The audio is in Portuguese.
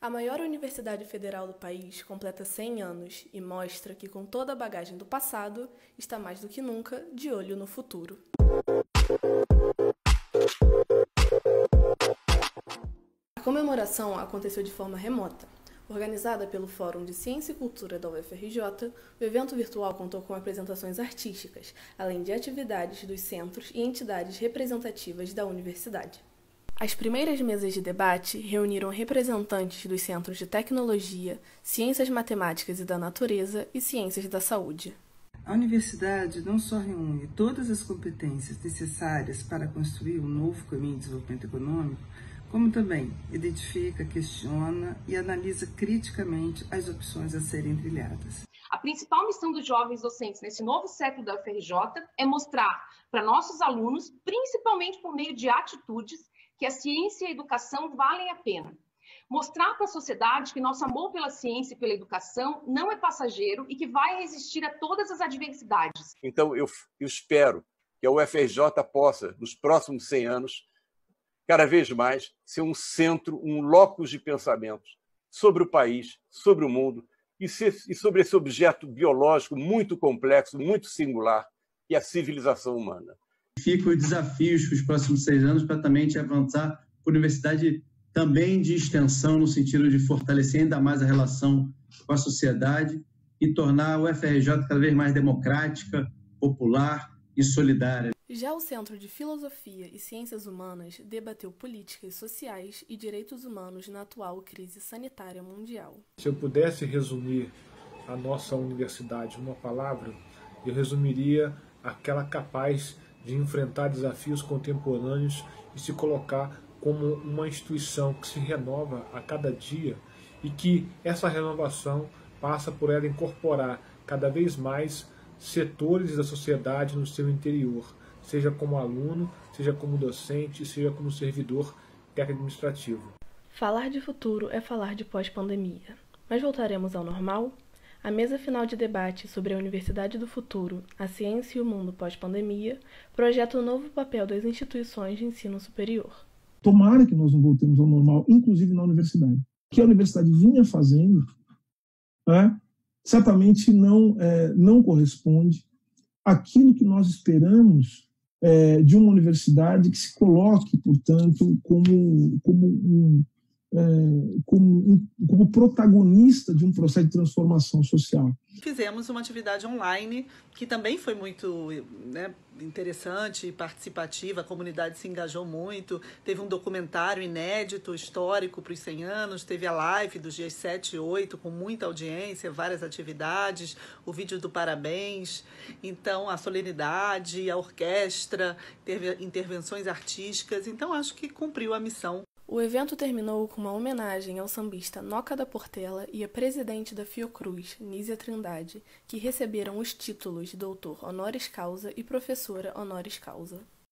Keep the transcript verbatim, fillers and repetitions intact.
A maior universidade federal do país completa cem anos e mostra que, com toda a bagagem do passado, está mais do que nunca de olho no futuro. A comemoração aconteceu de forma remota. Organizada pelo Fórum de Ciência e Cultura da U F R J, o evento virtual contou com apresentações artísticas, além de atividades dos centros e entidades representativas da universidade. As primeiras mesas de debate reuniram representantes dos centros de tecnologia, ciências matemáticas e da natureza e ciências da saúde. A universidade não só reúne todas as competências necessárias para construir um novo caminho de desenvolvimento econômico, como também identifica, questiona e analisa criticamente as opções a serem trilhadas. A principal missão dos jovens docentes nesse novo século da U F R J é mostrar para nossos alunos, principalmente por meio de atitudes, que a ciência e a educação valem a pena. Mostrar para a sociedade que nosso amor pela ciência e pela educação não é passageiro e que vai resistir a todas as adversidades. Então, eu, eu espero que a U F R J possa, nos próximos cem anos, cada vez mais, ser um centro, um locus de pensamentos sobre o país, sobre o mundo e, ser, e sobre esse objeto biológico muito complexo, muito singular, que é a civilização humana. Ficam os desafios para os próximos seis anos para também te avançar para a universidade também de extensão, no sentido de fortalecer ainda mais a relação com a sociedade e tornar a U F R J cada vez mais democrática, popular e solidária. Já o Centro de Filosofia e Ciências Humanas debateu políticas sociais e direitos humanos na atual crise sanitária mundial. Se eu pudesse resumir a nossa universidade numa palavra, eu resumiria aquela capaz de enfrentar desafios contemporâneos e se colocar como uma instituição que se renova a cada dia e que essa renovação passa por ela incorporar cada vez mais setores da sociedade no seu interior, seja como aluno, seja como docente, seja como servidor técnico administrativo. Falar de futuro é falar de pós-pandemia. Mas voltaremos ao normal? A mesa final de debate sobre a Universidade do Futuro, a ciência e o mundo pós-pandemia, projeta o novo papel das instituições de ensino superior. Tomara que nós não voltemos ao normal, inclusive na universidade. O que a universidade vinha fazendo, né, certamente não, é, não corresponde àquilo que nós esperamos é, de uma universidade que se coloque, portanto, como, como um É, como, como protagonista de um processo de transformação social. Fizemos uma atividade online que também foi muito, né, interessante e participativa, a comunidade se engajou muito, teve um documentário inédito, histórico para os cem anos, teve a live dos dias sete e oito com muita audiência, várias atividades, o vídeo do parabéns, então a solenidade, a orquestra, teve intervenções artísticas, então acho que cumpriu a missão. O evento terminou com uma homenagem ao sambista Noca da Portela e à presidente da Fiocruz, Nízia Trindade, que receberam os títulos de doutor honoris causa e professora honoris causa.